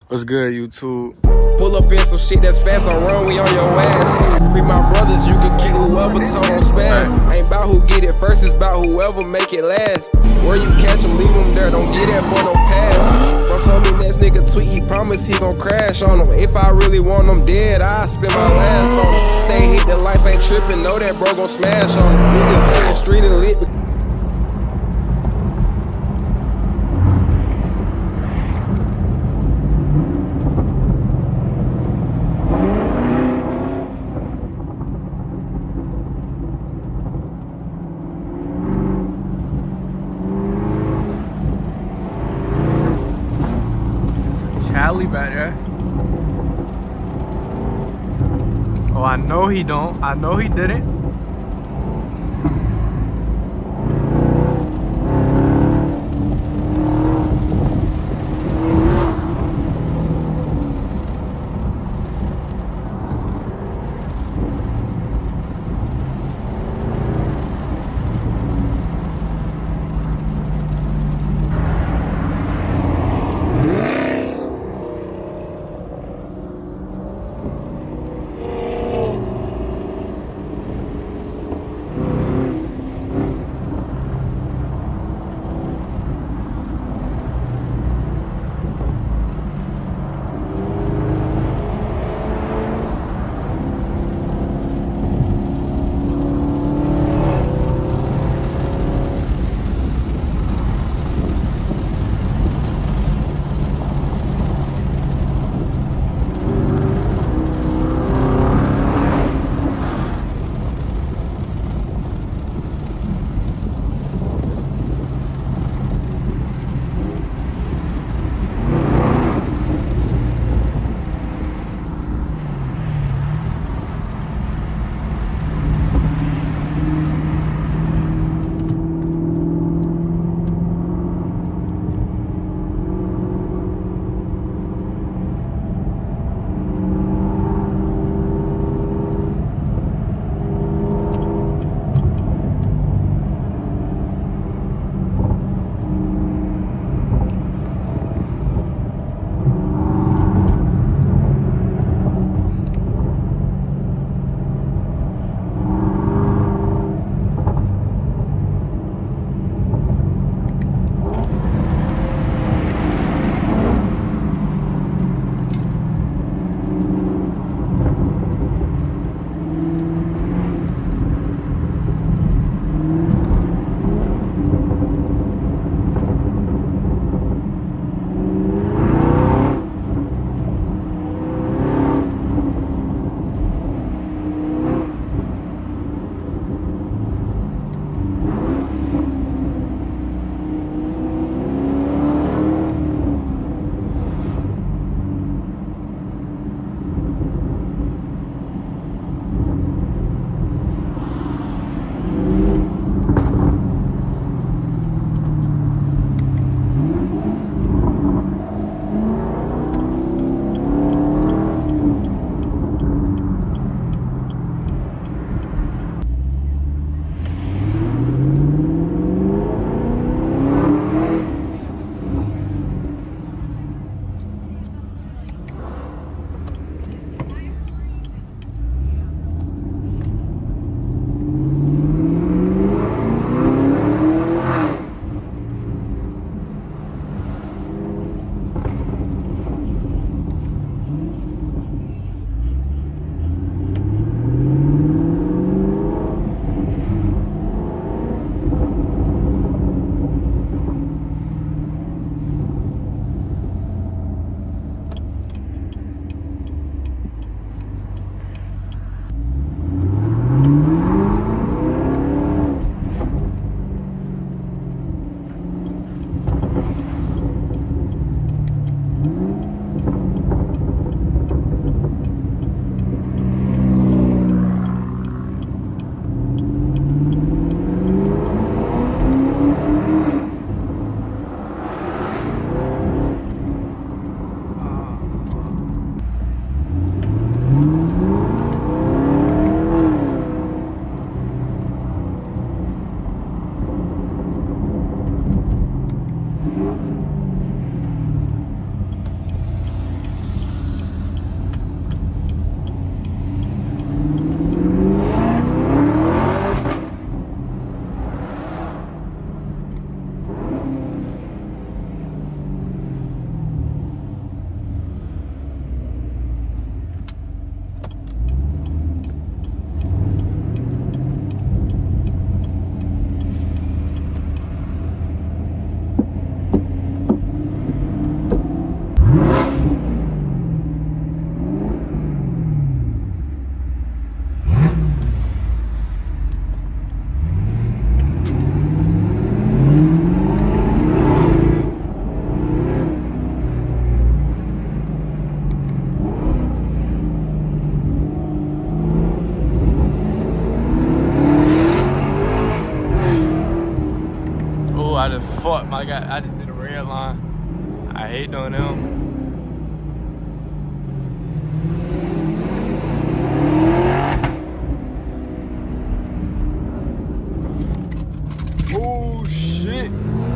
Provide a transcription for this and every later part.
What's good, YouTube? Pull up in some shit that's fast, don't run, we on your ass. Free my brothers, you can kick whoever told on spaz. Ain't bout who get it first, it's bout whoever make it last. Where you catch them, leave them there, don't get that boy no pass. Bro told me next nigga tweet, he promised he gon' crash on him. If I really want them dead, I spend my last on them. They hit the lights, ain't tripping, know that bro gon' smash on them. Niggas in the street and lit. Cali back there. Oh, I know he don't. I know he didn't. I just did a red line. I hate doing them. Oh shit.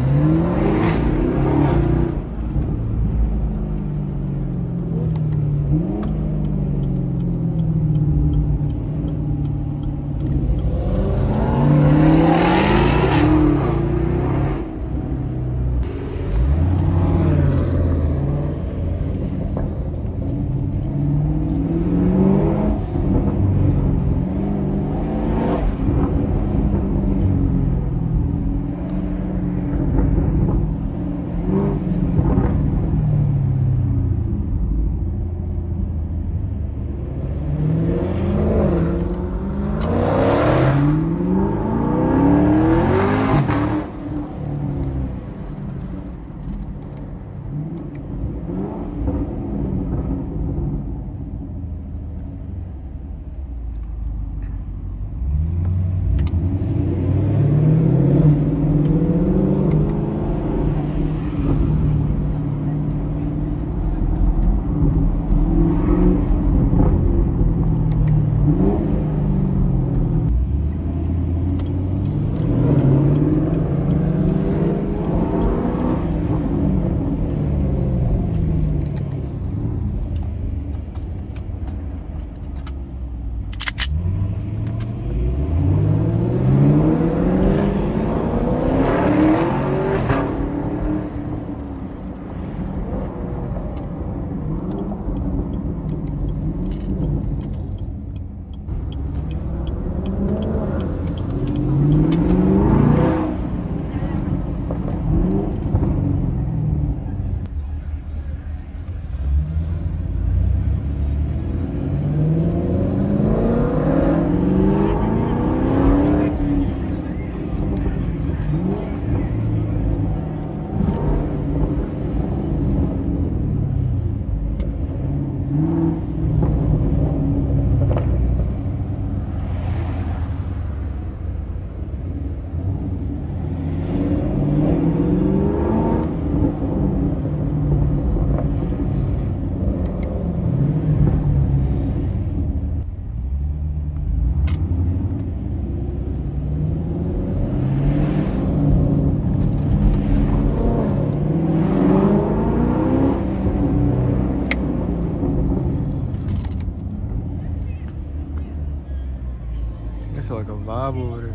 It's like a vibe over there.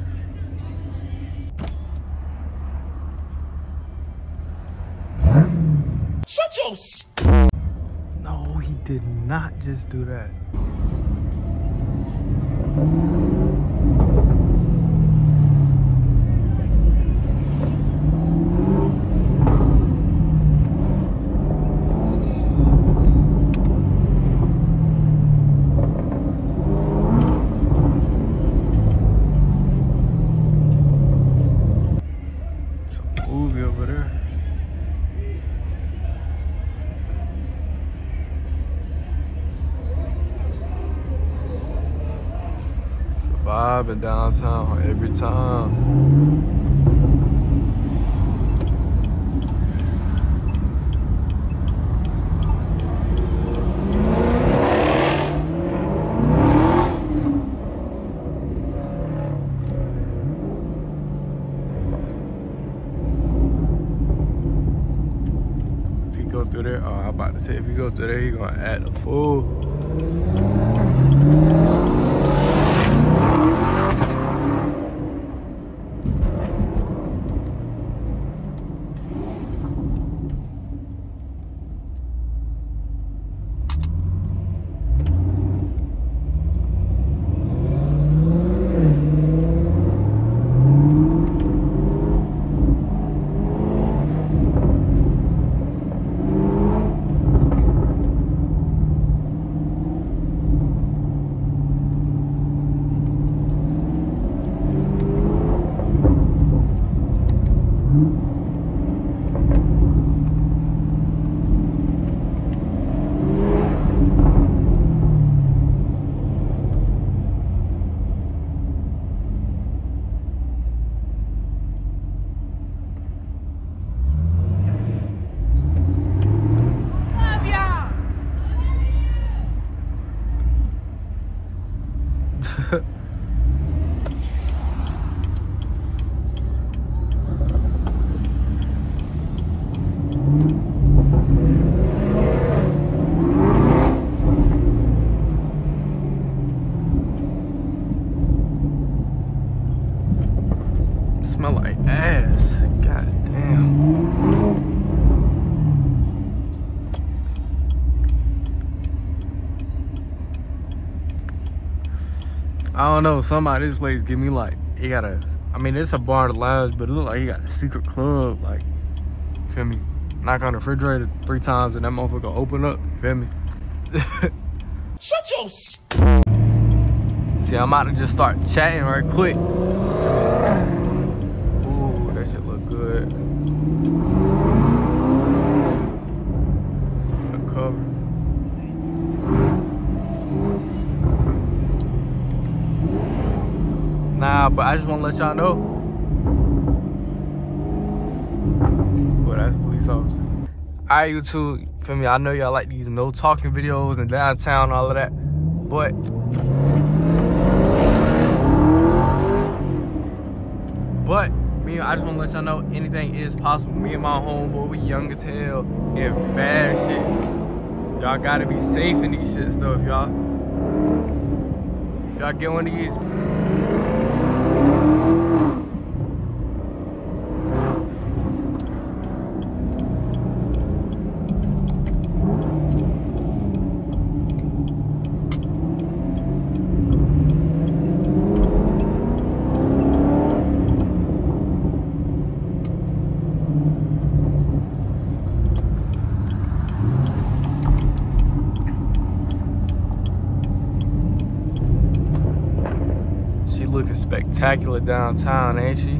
Shut your No, he did not just do that. It's a movie over there. Vibing downtown every time. If you go through there, oh, I'm about to say, if you go through there, you're gonna act a fool. Smell like ass. God damn. I don't know, somebody this place give me like, it got a, I mean it's a bar and lounge, but it look like he got a secret club, like, you feel me? Knock on the refrigerator 3 times and that motherfucker open up, you feel me? Shut your See, I'm about to just start chatting right quick. Ooh, that shit look good. The cover. Nah, but I just want to let y'all know. Well, that's a police officer. Alright, YouTube, feel me? I know y'all like these no talking videos and downtown and all of that, but me, I just want to let y'all know anything is possible. Me and my homeboy, we young as hell and fast shit. Y'all gotta be safe in these shits though. If y'all get one of these. Looking spectacular downtown, ain't she?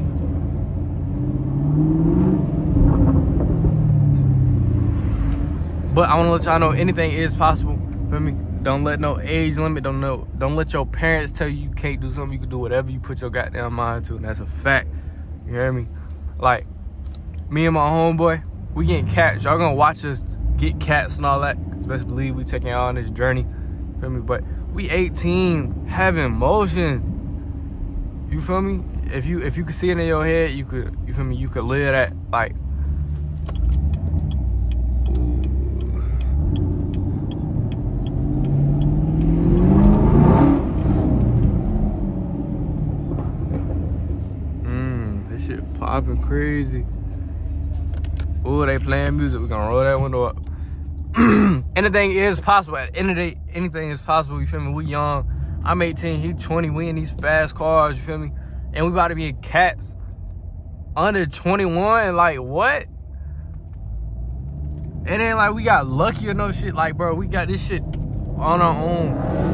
But I want to let y'all know anything is possible. Feel me? Don't let no age limit. Don't let your parents tell you can't do something. You can do whatever you put your goddamn mind to, and that's a fact. You hear me? Like me and my homeboy, we getting cats. Y'all gonna watch us get cats and all that. Best believe we taking y'all on this journey. Feel me? But we 18, having motion. You feel me? If you could see it in your head, you could, you feel me? You could live that, like. This shit popping crazy. Ooh, they playing music. We gonna roll that window up. Anything is possible. At the end of the day, anything is possible. You feel me? We young. I'm 18, he 20, we in these fast cars, you feel me? And we about to be in cats under 21, like what? It ain't like we got lucky or no shit, like bro, we got this shit on our own.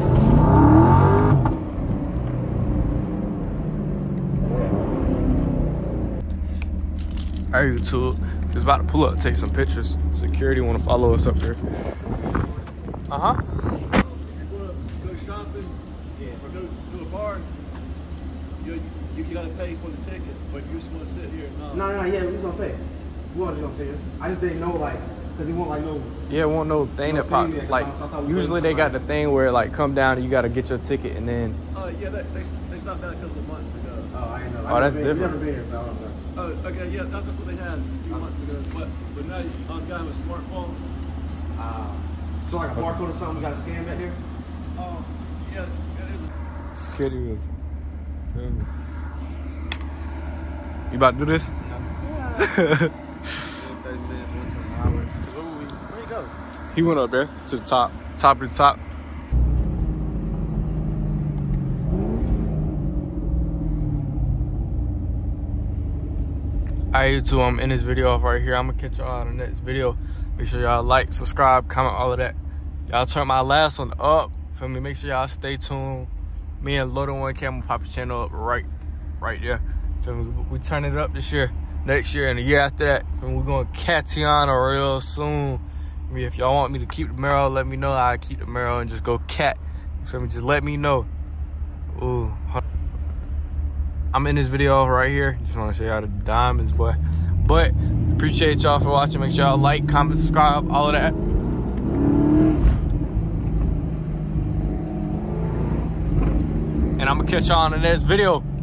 Alright, YouTube, just about to pull up, take some pictures. Security wanna follow us up here. Uh-huh. You gotta pay for the ticket, but you just want to sit here. No, yeah, we was gonna pay. We was gonna sit here. I just didn't know, like, cause he won't like no. Yeah, it won't no thing that pop. Like usually they got the thing where like come down and you gotta get your ticket and then. Yeah, they stopped that a couple of months ago. Oh, I didn't know. Oh, that's different. Never been here, so I don't know. Oh, okay, yeah, that's what they had a few months ago. But now you got him a smartphone. So like a barcode or something, we gotta scan back there. Oh, yeah. Security was. Feel me? You about to do this? No. Yeah. 30 minutes, went to an hour. Cause where you go? He went up there to the top of the top. Alright, YouTube, I'm in this video off right here. I'm gonna catch y'all in the next video. Make sure y'all like, subscribe, comment, all of that. Y'all turn my last one up. Feel me? Make sure y'all stay tuned. Me and Loaded 1K, I'm gonna pop the channel up right there. Feel me? We turn it up this year, next year, and the year after that. And we're going Catiana real soon. I mean, if y'all want me to keep the Mero, let me know. I'll keep the Mero and just go cat. You feel me? Just let me know. Ooh. I'm in this video right here. Just want to show y'all the diamonds, boy. But appreciate y'all for watching. Make sure y'all like, comment, subscribe, all of that. And And I'm gonna catch y'all on the next video.